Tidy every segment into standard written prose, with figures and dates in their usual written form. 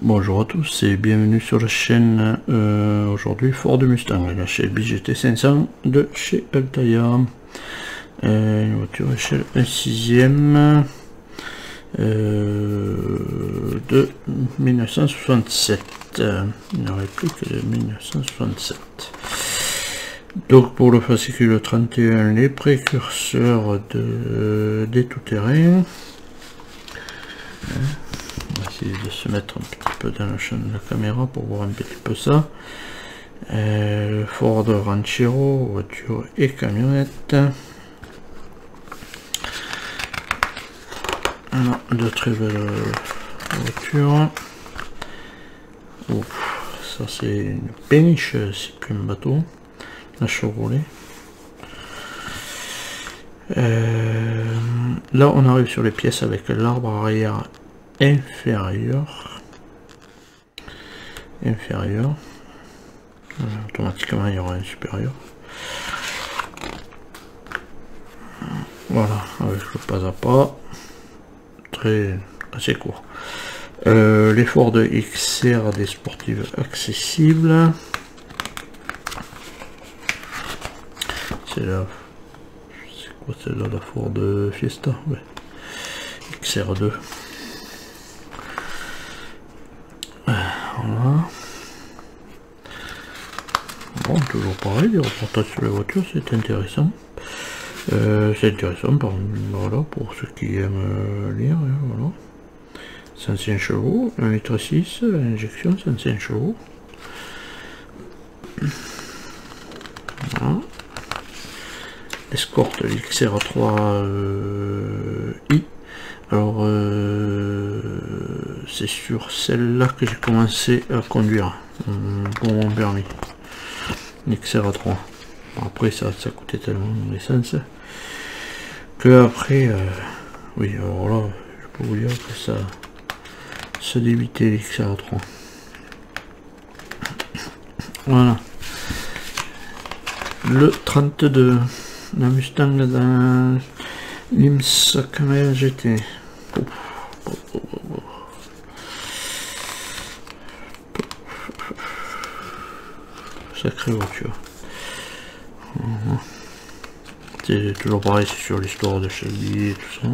Bonjour à tous et bienvenue sur la chaîne. Aujourd'hui Ford Mustang, la chaîne BGT 500 de chez Altaïa. Une voiture échelle 1/6 de 1967. Il n'y aurait plus que de 1967. Donc pour le fascicule 31, les précurseurs des tout-terrains. On va essayer de se mettre un petit peu dans le champ de la caméra pour voir un petit peu ça. Ford Ranchero, voiture et camionnette. Alors, de très belles voitures. Ça c'est une péniche, c'est plus un bateau. La Chevrolet. Là on arrive sur les pièces avec l'arbre arrière inférieur. Automatiquement il y aura un supérieur. Voilà, avec le pas à pas. Assez court. Les Ford XR des sportives accessibles. C'est là. C'est quoi celle-là, la Ford Fiesta, ouais. XR2. Voilà. Bon, toujours pareil, les reportages sur les voitures, c'est intéressant. Voilà, pour ceux qui aiment lire, voilà. 105 chevaux, 1,6 litre, injection, 105 chevaux. Voilà. Escort XR3 I. Alors c'est sur celle-là que j'ai commencé à conduire pour mon permis. XR3. Après ça coûtait tellement l'essence que après oui, alors là je peux vous dire que ça se débitait l'XR3. Voilà. Le 32, la Mustang dans l'IMSA Camel GT. Sacrée voiture. C'est toujours pareil, c'est sur l'histoire de Shelby et tout ça.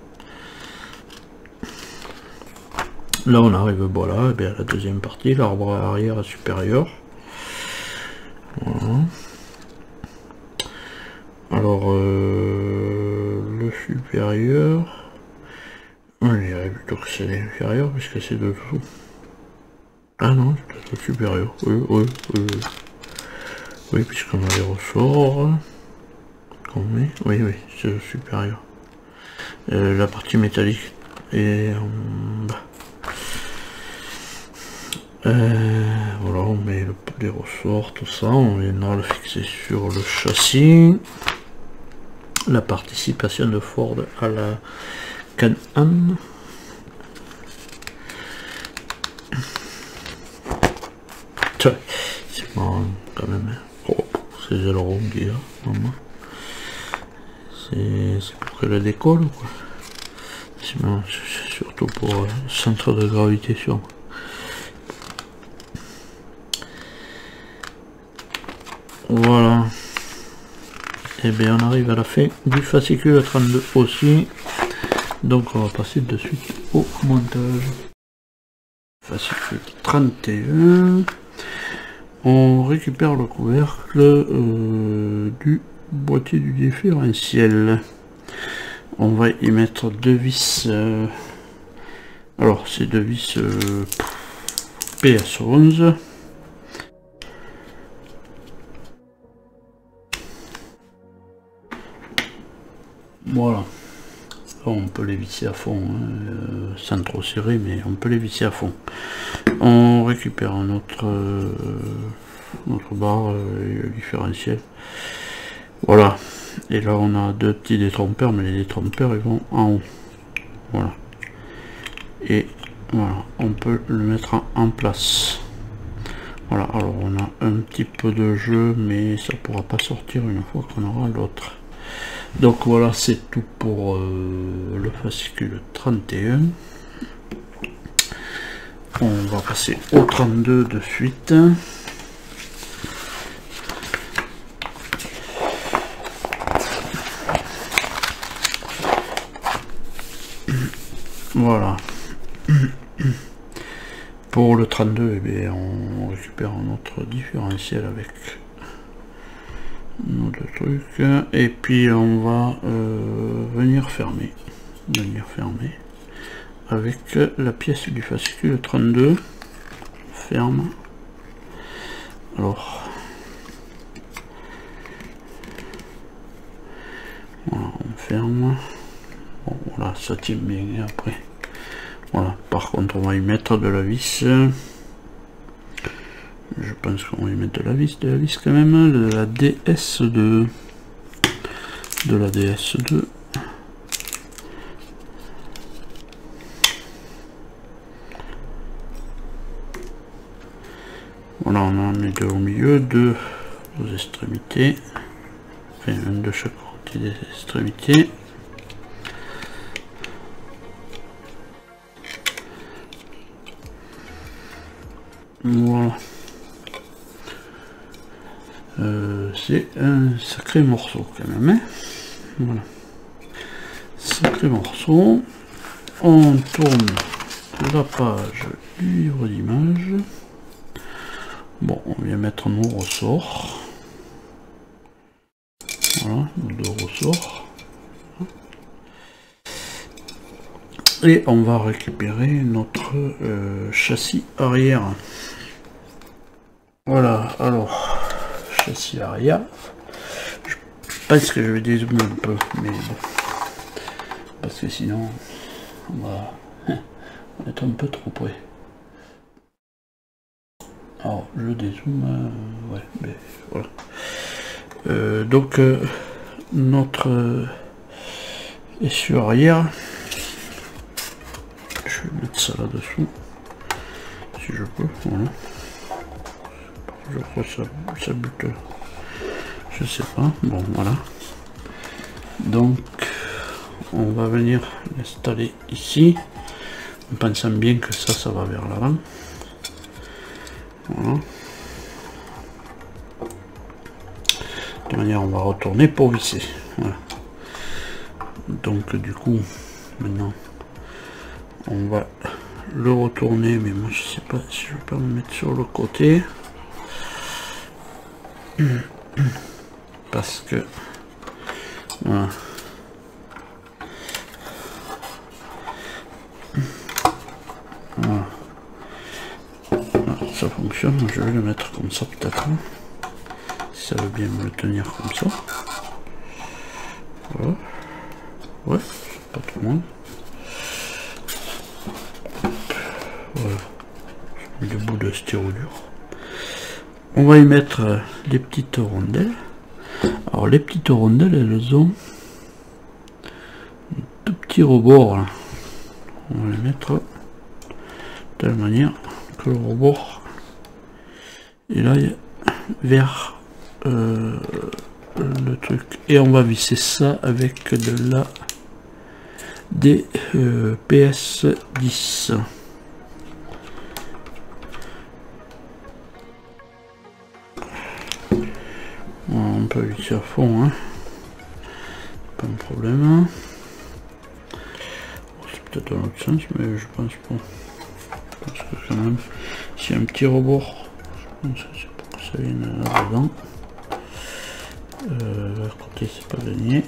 Là on arrive, voilà, et bien à la deuxième partie, l'arbre arrière supérieur. Voilà. Alors le supérieur, on dirait plutôt que c'est l'inférieur puisque c'est dessous. Ah non, c'est le supérieur. Oui, puisqu'on a les ressorts. Oui, c'est le supérieur. La partie métallique est en bas. Voilà, on met les ressorts, tout ça, on viendra le fixer sur le châssis. La participation de Ford à la Can-Am. C'est marrant quand même. Oh, ces ailerons qu'il y a, maman. C'est pour qu'elle décolle ou quoi? C'est surtout pour le centre de gravité sur. Voilà. Et bien on arrive à la fin du fascicule 32 aussi. Donc on va passer de suite au montage. Fascicule 31. On récupère le couvercle du boîtier du différentiel. On va y mettre deux vis. Alors c'est deux vis PS11. Voilà. On peut les visser à fond, hein, sans trop serrer, mais on peut les visser à fond. On récupère notre barre différentiel. Voilà. Et là on a deux petits détrompeurs, mais les détrompeurs ils vont en haut. Voilà. Et voilà, on peut le mettre en place. Voilà, alors on a un petit peu de jeu, mais ça pourra pas sortir une fois qu'on aura l'autre. Donc voilà, c'est tout pour le fascicule 31. on va passer au 32 de suite. Voilà. Pour le 32, eh bien, on récupère notre différentiel avec nos deux trucs. Et puis on va venir fermer. Avec la pièce du fascicule 32. Ferme. Alors. Voilà, on ferme. Bon, voilà, ça tient bien. Et après. Voilà, par contre on va y mettre de la vis. Je pense qu'on va y mettre de la vis quand même, de la DS2. Voilà, on en met deux au milieu, deux aux extrémités. Enfin, un de chaque côté des extrémités. Voilà. C'est un sacré morceau quand même. Hein, voilà. Sacré morceau. On tourne la page du livre d'images. Bon, on vient mettre nos ressorts. Voilà, nos deux ressorts. Et on va récupérer notre châssis arrière. Voilà, alors, châssis arrière. Je pense que je vais dézoomer un peu, mais bon. Parce que sinon, on va être un peu trop près. Alors, je dézoome, ouais, mais voilà. Donc, notre essieu arrière, je vais mettre ça là-dessous, si je peux, voilà. Je crois que ça bute, je sais pas, bon, voilà. Donc, on va venir l'installer ici, en pensant bien que ça va vers l'avant. Voilà. De manière, on va retourner pour visser. Voilà. Donc, du coup, maintenant, on va le retourner, mais moi je sais pas si je vais pas me mettre sur le côté. Parce que voilà. Voilà. Ça fonctionne, je vais le mettre comme ça peut-être. Si ça veut bien me le tenir comme ça. Voilà. Ouais, c'est pas trop mal. Voilà. Je mets le bout de styrolure. On va y mettre les petites rondelles. Alors les petites rondelles, elles ont un tout petit rebord. Là. On va les mettre de telle manière que le rebord est là vers le truc. Et on va visser ça avec de la PS10. On peut visser à fond, hein. Pas de problème. C'est peut-être dans l'autre sens, mais je pense pas. Parce que quand même, s'il y a un petit rebord, je pense que c'est pour que ça vienne là-dedans. À côté, c'est pas gagné.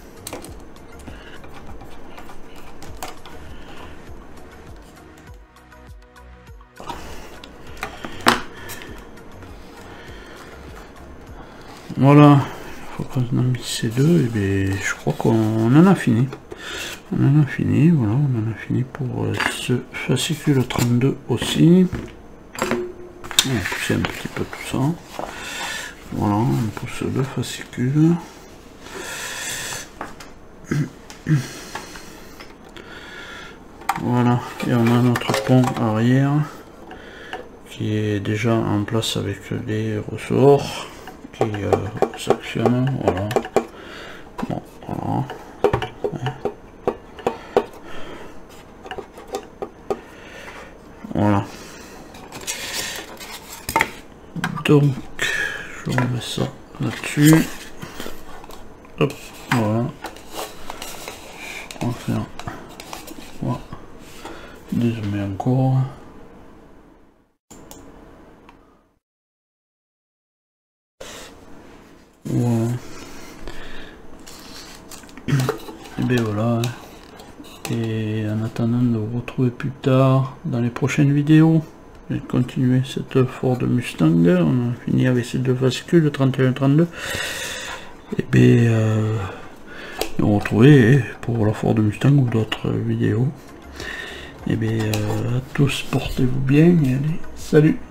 Voilà, il faut qu'on en mis ces deux, et bien je crois qu'on en a fini. On en a fini, voilà, on en a fini pour ce fascicule 32 aussi. On va pousser un petit peu tout ça. Voilà, on pousse le fascicule. Voilà, et on a notre pont arrière qui est déjà en place avec les ressorts qui s'actionnent. Voilà. Bon, voilà. Voilà. Donc je remets ça là-dessus. Hop, voilà. On va faire, voilà, dézoomer encore. Voilà. Et bien voilà. Et en attendant de vous retrouver plus tard dans les prochaines vidéos, je vais continuer cette Ford Mustang. On a fini avec ces deux fascicules, le 31 et 32. Et bien nous retrouver pour la Ford Mustang ou d'autres vidéos. Et bien à tous, portez-vous bien et allez, salut!